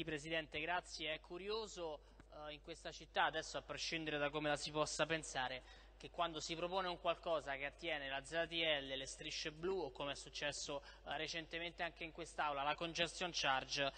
Sì, Presidente, grazie. È curioso in questa città, adesso a prescindere da come la si possa pensare, che quando si propone un qualcosa che attiene la ZTL, le strisce blu o come è successo recentemente anche in quest'Aula, la congestion charge,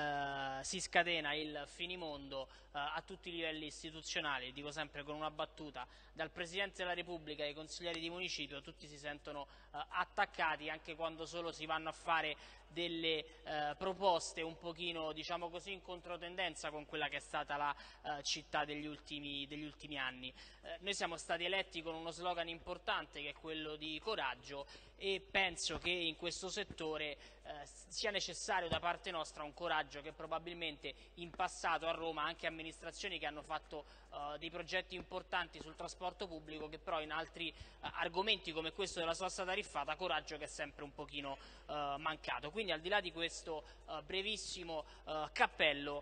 si scatena il finimondo a tutti i livelli istituzionali. Dico sempre con una battuta, dal Presidente della Repubblica ai consiglieri di municipio, tutti si sentono attaccati anche quando solo si vanno a fare delle proposte un pochino, diciamo così, in controtendenza con quella che è stata la città degli ultimi anni. Noi siamo stati eletti con uno slogan importante che è quello di coraggio, e penso che in questo settore sia necessario da parte nostra un coraggio che probabilmente in passato a Roma anche amministrazioni che hanno fatto dei progetti importanti sul trasporto pubblico, che però in altri argomenti come questo della sosta tariffata, coraggio che è sempre un pochino mancato. Quindi al di là di questo brevissimo cappello,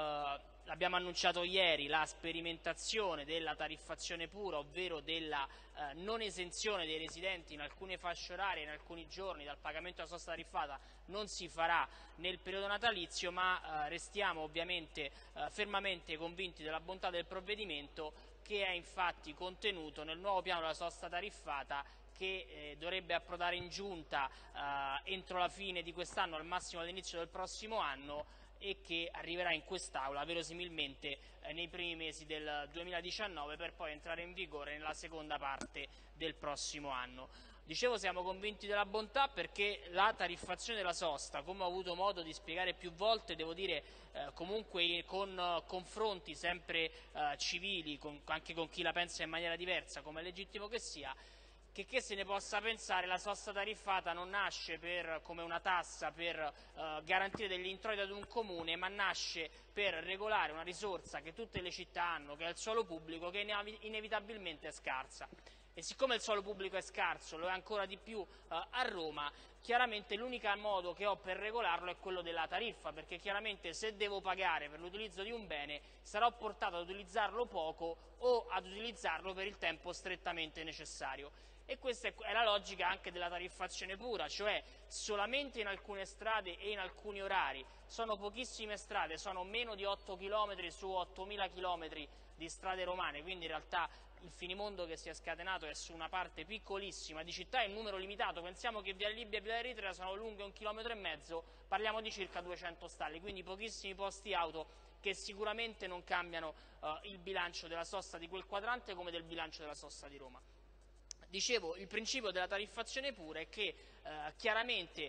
abbiamo annunciato ieri la sperimentazione della tariffazione pura, ovvero della non esenzione dei residenti in alcune fasce orarie, in alcuni giorni, dal pagamento della sosta tariffata. Non si farà nel periodo natalizio, ma restiamo ovviamente fermamente convinti della bontà del provvedimento, che è infatti contenuto nel nuovo piano della sosta tariffata, che dovrebbe approdare in giunta entro la fine di quest'anno, al massimo all'inizio del prossimo anno, e che arriverà in quest'Aula verosimilmente nei primi mesi del 2019 per poi entrare in vigore nella seconda parte del prossimo anno. Dicevo, siamo convinti della bontà perché la tariffazione della sosta, come ho avuto modo di spiegare più volte, devo dire comunque con confronti sempre civili, anche con chi la pensa in maniera diversa, come è legittimo che sia, che se ne possa pensare, la sosta tariffata non nasce come una tassa per garantire degli introiti ad un comune, ma nasce per regolare una risorsa che tutte le città hanno, che è il suolo pubblico, che inevitabilmente è scarsa. E siccome il suolo pubblico è scarso, lo è ancora di più a Roma, chiaramente l'unico modo che ho per regolarlo è quello della tariffa, perché chiaramente se devo pagare per l'utilizzo di un bene sarò portato ad utilizzarlo poco o ad utilizzarlo per il tempo strettamente necessario. E questa è la logica anche della tariffazione pura, cioè solamente in alcune strade e in alcuni orari. Sono pochissime strade, sono meno di 8 km su 8.000 km di strade romane, quindi in realtà il finimondo che si è scatenato è su una parte piccolissima di città in numero limitato. Pensiamo che via Libia e via Eritrea sono lunghe 1,5 km, parliamo di circa 200 stalli, quindi pochissimi posti auto che sicuramente non cambiano il bilancio della sosta di quel quadrante come del bilancio della sosta di Roma. Dicevo, il principio della tariffazione pura è che chiaramente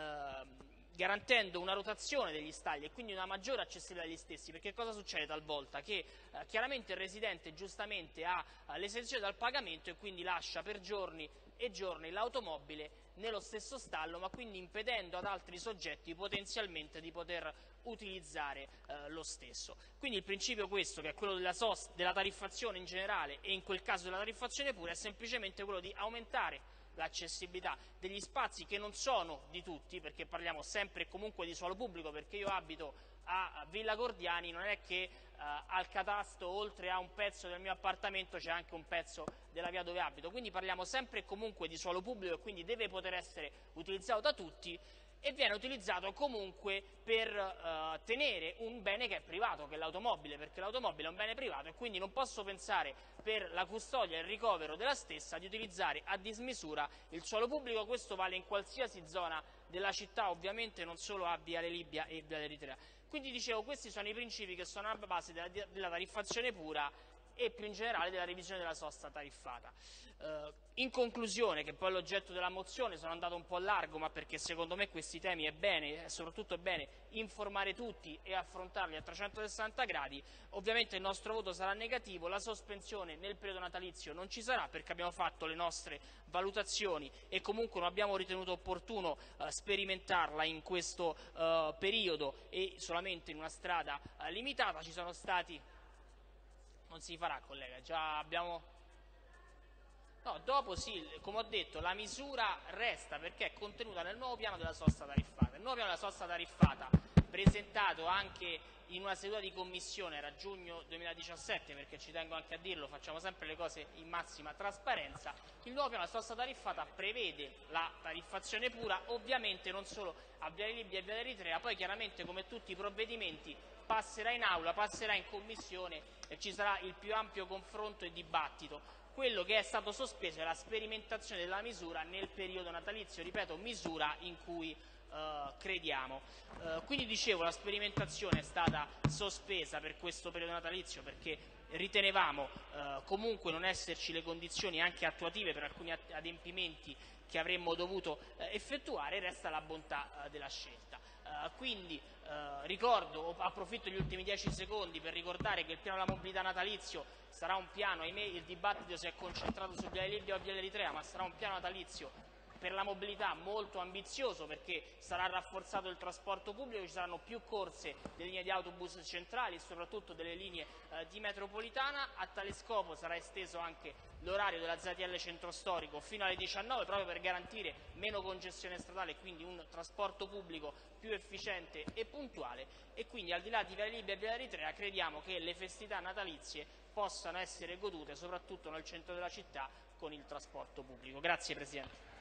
garantendo una rotazione degli stalli e quindi una maggiore accessibilità agli stessi, perché cosa succede talvolta? Che chiaramente il residente giustamente ha l'esenzione dal pagamento e quindi lascia per giorni e giorni l'automobile nello stesso stallo, ma quindi impedendo ad altri soggetti potenzialmente di poter utilizzare lo stesso. Quindi il principio questo, che è quello della tariffazione in generale e in quel caso della tariffazione pura, è semplicemente quello di aumentare l'accessibilità degli spazi che non sono di tutti, perché parliamo sempre e comunque di suolo pubblico, perché io abito a Villa Gordiani, non è che al catasto oltre a un pezzo del mio appartamento c'è anche un pezzo della via dove abito, quindi parliamo sempre e comunque di suolo pubblico e quindi deve poter essere utilizzato da tutti, e viene utilizzato comunque per tenere un bene che è privato, che è l'automobile, perché l'automobile è un bene privato e quindi non posso pensare per la custodia e il ricovero della stessa di utilizzare a dismisura il suolo pubblico. Questo vale in qualsiasi zona della città, ovviamente non solo a Viale Libia e Viale Eritrea. Quindi dicevo, questi sono i principi che sono alla base della tariffazione pura e più in generale della revisione della sosta tariffata. In conclusione, che poi è l'oggetto della mozione, sono andato un po' largo, ma perché secondo me questi temi è bene, soprattutto è bene informare tutti e affrontarli a 360 gradi, ovviamente il nostro voto sarà negativo. La sospensione nel periodo natalizio non ci sarà perché abbiamo fatto le nostre valutazioni e comunque non abbiamo ritenuto opportuno sperimentarla in questo periodo e solamente in una strada limitata. Ci sono stati... Non si farà, collega, già abbiamo... No, dopo sì, come ho detto, la misura resta perché è contenuta nel nuovo piano della sosta tariffata. Il nuovo piano della sosta tariffata presentato anche in una seduta di commissione, era giugno 2017, perché ci tengo anche a dirlo, facciamo sempre le cose in massima trasparenza. Il nuovo piano della sosta tariffata prevede la tariffazione pura, ovviamente non solo a Viale Libia e Viale Eritrea, poi chiaramente come tutti i provvedimenti passerà in aula, passerà in commissione e ci sarà il più ampio confronto e dibattito. Quello che è stato sospeso è la sperimentazione della misura nel periodo natalizio, ripeto, misura in cui crediamo. Quindi dicevo, la sperimentazione è stata sospesa per questo periodo natalizio perché ritenevamo comunque non esserci le condizioni anche attuative per alcuni adempimenti che avremmo dovuto effettuare, resta la bontà della scelta. Quindi ricordo, approfitto degli ultimi 10 secondi per ricordare che il piano della mobilità natalizio sarà un piano, ahimè il dibattito si è concentrato su Viale Libia o Viale Eritrea, ma sarà un piano natalizio per la mobilità molto ambizioso perché sarà rafforzato il trasporto pubblico, ci saranno più corse delle linee di autobus centrali e soprattutto delle linee di metropolitana. A tale scopo sarà esteso anche l'orario della ZTL centro storico fino alle 19 proprio per garantire meno congestione stradale e quindi un trasporto pubblico più efficiente e puntuale. E quindi al di là di Viale Libia e Viale Eritrea crediamo che le festività natalizie possano essere godute soprattutto nel centro della città con il trasporto pubblico. Grazie Presidente.